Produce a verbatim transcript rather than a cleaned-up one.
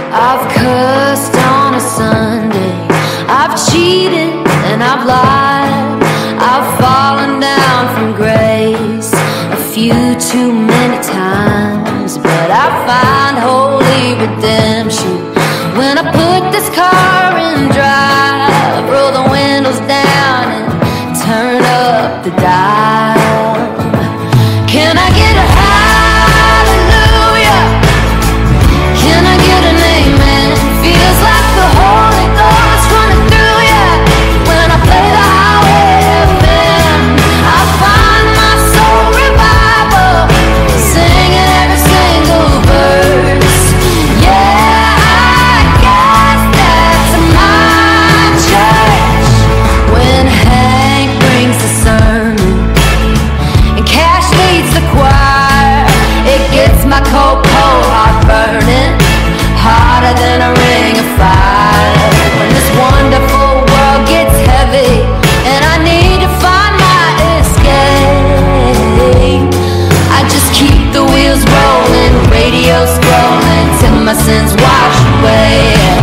I've cursed on a Sunday, I've cheated and I've lied, I've fallen down from grace a few too many times, but I find holy redemption when I put this car in drive, roll the windows down and turn up the dial. Can I get a hallelujah? Can I get an amen? Feels like the Holy Ghost running through ya when I play the highway F M. I find my soul revival, singing every single verse. Yeah, I guess that's my church. When Hank brings the sermon and Cash leads the choir, it gets my cold, cold heart burning hotter than a ring of fire. When this wonderful world gets heavy and I need to find my escape, I just keep the wheels rolling, radio scrolling till my sins wash away.